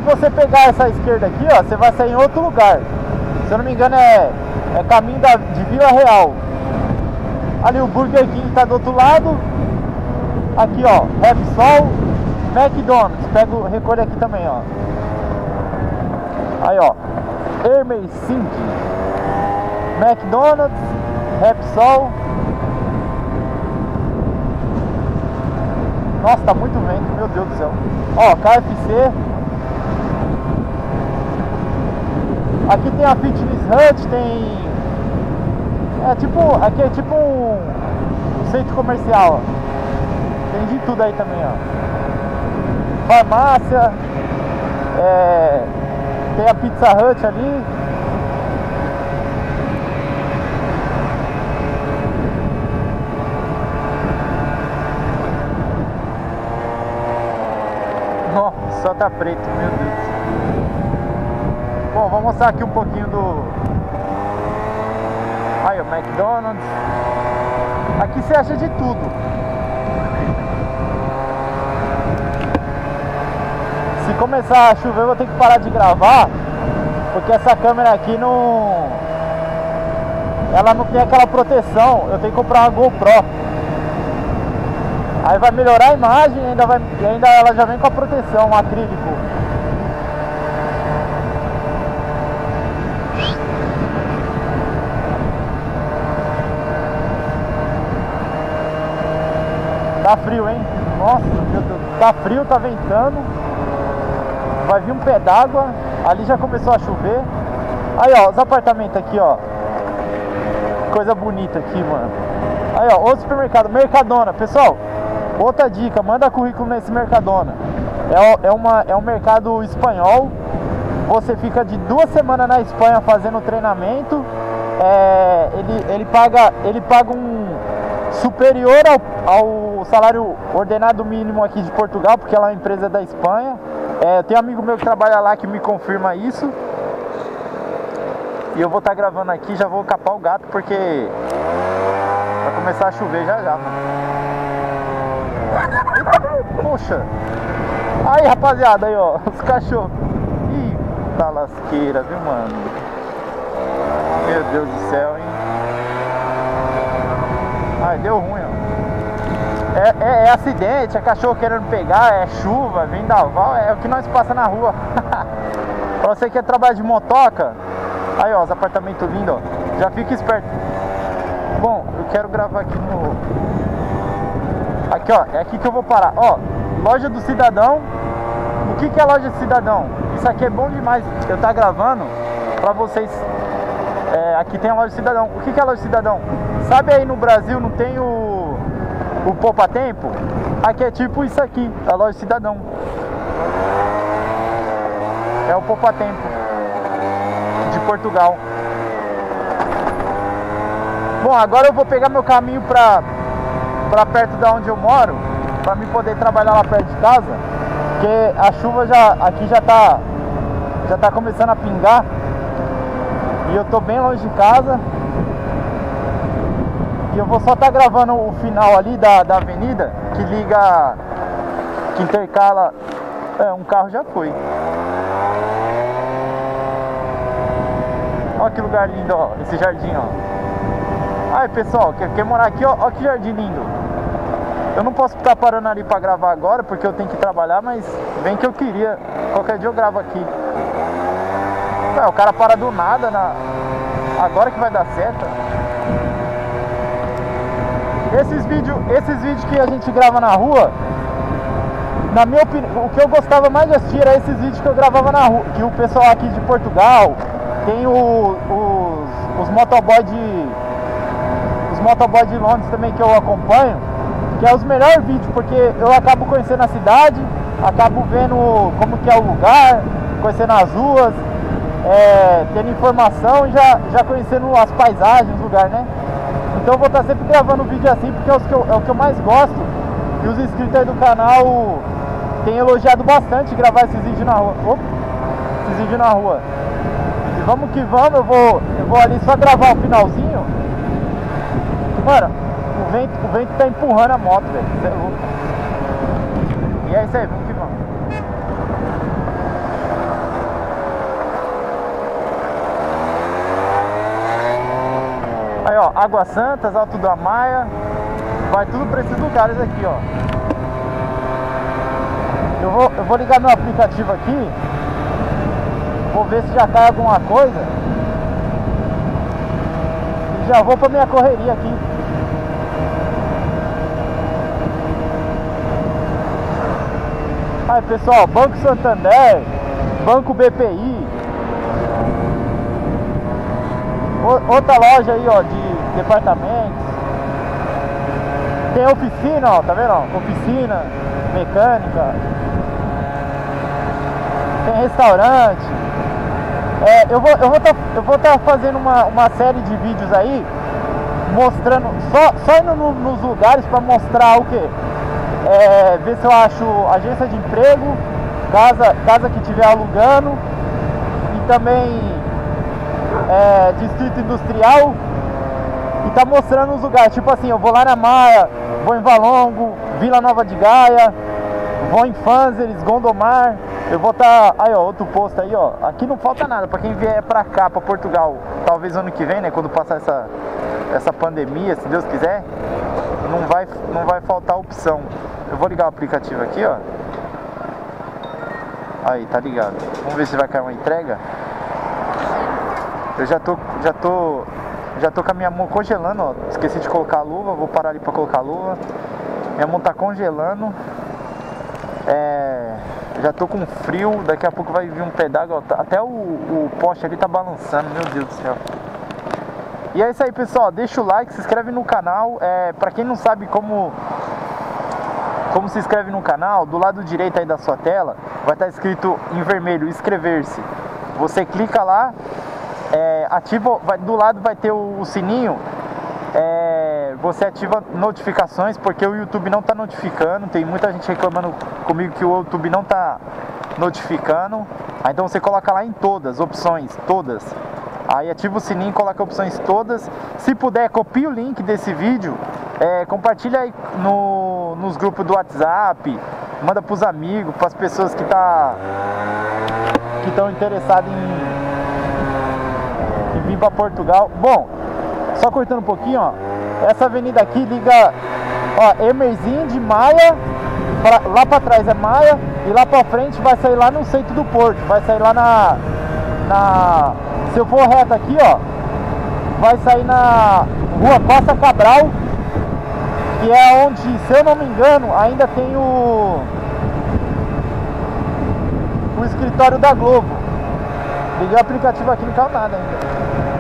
você pegar essa esquerda aqui, ó, você vai sair em outro lugar. Se eu não me engano é caminho de Vila Real. Ali o Burger King tá do outro lado. Aqui, ó, Repsol, McDonald's. Pega o recorde aqui também, ó. Aí, ó, Hermesink, McDonald's, Repsol. Nossa, tá muito vento, meu Deus do céu. Ó, KFC. Aqui tem a Fitness Hut, tem... aqui é tipo um centro comercial, ó. Tem de tudo aí também, ó. Farmácia. Tem a Pizza Hut ali. Nossa, só tá preto, meu Deus. Bom, vou mostrar aqui um pouquinho do... Aí, o McDonald's. Aqui você acha de tudo. Se começar a chover eu vou ter que parar de gravar, porque essa câmera aqui não... Ela não tem aquela proteção. Eu tenho que comprar uma GoPro. Aí vai melhorar a imagem e ainda ela já vem com a proteção, um acrílico. Tá frio, hein? Nossa, meu Deus. Tá frio, tá ventando. Vai vir um pé d'água. Ali já começou a chover. Aí, ó, os apartamentos aqui, ó. Coisa bonita aqui, mano. Aí, ó, outro supermercado, Mercadona. Pessoal, outra dica, manda currículo nesse Mercadona. É um mercado espanhol. Você fica de 2 semanas na Espanha fazendo treinamento. Ele paga um superior ao salário ordenado mínimo aqui de Portugal, porque ela é uma empresa da Espanha. Tem um amigo meu que trabalha lá que me confirma isso. E eu vou estar gravando aqui, já vou capar o gato porque vai começar a chover já, mano. Poxa. Aí, rapaziada, aí, ó, os cachorros. Ih, tá lasqueira, viu, mano? Meu Deus do céu, hein? Ai, deu ruim, ó. É acidente, é cachorro querendo pegar, é chuva, vendaval, é o que nós passa na rua. Pra você que quer trabalhar de motoca, aí, ó, os apartamentos lindos, ó. Já fica esperto. Bom, eu quero gravar aqui no... Aqui, ó, é aqui que eu vou parar. Ó, loja do cidadão. O que é loja do cidadão? Isso aqui é bom demais eu tá gravando pra vocês. Aqui tem a loja do cidadão. O que é a loja do cidadão? Sabe aí no Brasil não tem o Poupa Tempo? Aqui é tipo isso aqui, a loja do cidadão. É o Poupa Tempo de Portugal. Bom, agora eu vou pegar meu caminho pra perto da onde eu moro, pra me poder trabalhar lá perto de casa, porque a chuva aqui já tá começando a pingar e eu tô bem longe de casa. E eu vou só estar gravando o final ali da avenida que liga, que intercala. Um carro já foi. Olha que lugar lindo, ó, esse jardim, ó. Aí, pessoal, quer morar aqui, ó, ó que jardim lindo. Eu não posso estar parando ali pra gravar agora, porque eu tenho que trabalhar, mas bem que eu queria. Qualquer dia eu gravo aqui. O cara para do nada, agora que vai dar certo. Esses vídeos que a gente grava na rua, na minha opinião, o que eu gostava mais de assistir era esses vídeos que eu gravava na rua, que o pessoal aqui de Portugal tem os motoboy de Londres também, que eu acompanho, que é os melhores vídeos, porque eu acabo conhecendo a cidade, acabo vendo como que é o lugar, conhecendo as ruas, tendo informação e já conhecendo as paisagens, o lugar, né? Então eu vou estar sempre gravando vídeo assim, porque é o que eu mais gosto. E os inscritos aí do canal têm elogiado bastante gravar esses vídeos na rua. Esses vídeos na rua. E vamos que vamos, eu vou ali só gravar o finalzinho. Mano, o vento tá empurrando a moto, velho. E é isso aí, vamos que vamos. Aí, ó, Água Santa, Alto do Amaia. Vai tudo pra esses lugares aqui, ó. Eu vou ligar meu aplicativo aqui. Vou ver se já cai alguma coisa. E já vou pra minha correria aqui. Aí, pessoal, Banco Santander, Banco BPI. Outra loja aí, ó, de departamentos. Tem oficina, ó, tá vendo? Ó? Oficina, mecânica. Tem restaurante. Eu vou tá fazendo uma série de vídeos aí mostrando, só indo nos lugares para mostrar o que? Ver se eu acho agência de emprego, casa que estiver alugando, e também distrito industrial, e tá mostrando os lugares, tipo assim, eu vou lá na Maia, vou em Valongo, Vila Nova de Gaia, vou em Fanzeres, Gondomar. Eu vou estar, aí ó, outro posto aí, ó. Aqui não falta nada pra quem vier pra cá, pra Portugal. Talvez ano que vem, né, quando passar essa pandemia, se Deus quiser, não vai faltar opção. Eu vou ligar o aplicativo aqui, ó. Aí, tá ligado. Vamos ver se vai cair uma entrega. Eu já tô com a minha mão congelando, ó. Esqueci de colocar a luva, vou parar ali pra colocar a luva. Minha mão tá congelando. Já tô com frio, daqui a pouco vai vir um pé d'água. Até o poste ali tá balançando, meu Deus do céu. E é isso aí, pessoal, deixa o like, se inscreve no canal. Pra quem não sabe como se inscreve no canal, do lado direito aí da sua tela vai estar escrito em vermelho, inscrever-se. Você clica lá, ativa, do lado vai ter o sininho. Você ativa notificações, porque o YouTube não está notificando. Tem muita gente reclamando comigo que o YouTube não está notificando. Aí, então você coloca lá em todas, opções, todas. Aí ativa o sininho, coloca opções todas. Se puder, copia o link desse vídeo, compartilha aí nos grupos do WhatsApp, manda para os amigos, para as pessoas que estão interessadas em vir para Portugal. Bom, só cortando um pouquinho, ó. Essa avenida aqui liga, ó, Emerzinho de Maia, lá pra trás é Maia, e lá pra frente vai sair lá no centro do Porto, vai sair lá se eu for reto aqui, ó, vai sair na rua Costa Cabral, que é onde, se eu não me engano, ainda tem o escritório da Globo. Liguei o aplicativo aqui, não caiu nada ainda.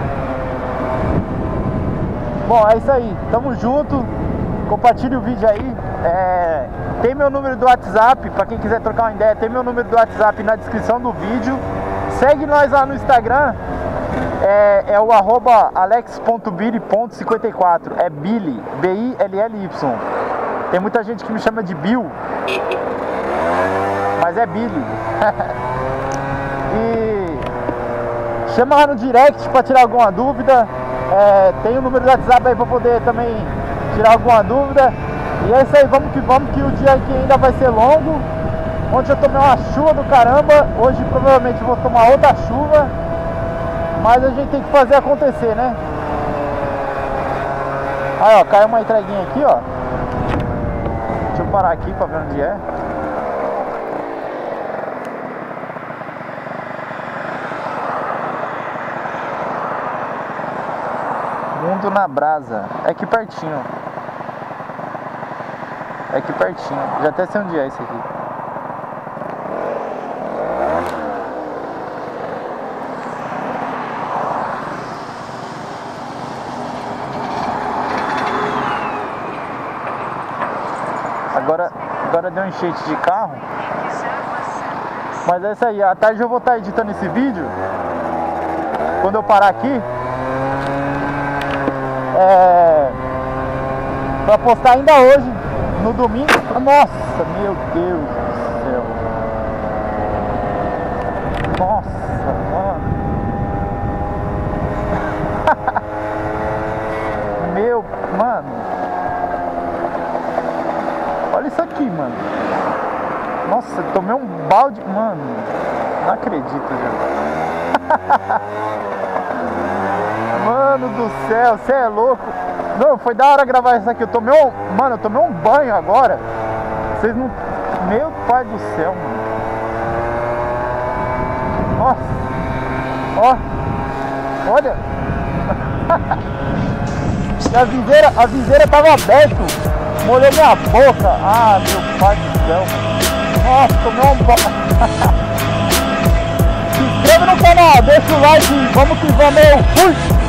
Bom, é isso aí, tamo junto, compartilhe o vídeo aí, tem meu número do WhatsApp, pra quem quiser trocar uma ideia, tem meu número do WhatsApp na descrição do vídeo, segue nós lá no Instagram, é o @alex.billy.54, é Billy, B-I-L-L-Y, tem muita gente que me chama de Bill, mas é Billy, e chama lá no direct pra tirar alguma dúvida. Tem o número do WhatsApp aí pra poder também tirar alguma dúvida. E é isso aí, vamos que o dia aqui ainda vai ser longo. Ontem eu tomei uma chuva do caramba, hoje provavelmente vou tomar outra chuva. Mas a gente tem que fazer acontecer, né? Aí, ó, caiu uma entreguinha aqui, ó. Deixa eu parar aqui pra ver onde é. Mundo na Brasa, é aqui pertinho. Já até sei onde é isso aqui. Agora deu um enchente de carro. Mas é isso aí, à tarde eu vou estar editando esse vídeo. Quando eu parar aqui, pra postar ainda hoje, no domingo. Nossa, meu Deus do céu. Nossa, mano. Mano. Olha isso aqui, mano. Nossa, tomei um balde. Mano, não acredito, já. Mano do céu, você é louco. Não, foi da hora gravar isso aqui. Eu tomei um banho agora. Vocês não... Meu pai do céu, mano. Nossa. Ó. Olha. E a viseira tava aberta. Molhou minha boca. Ah, meu pai do céu. Nossa, tomei um banho. Se inscreve no canal, deixa o like. Vamos que vamos. Fui.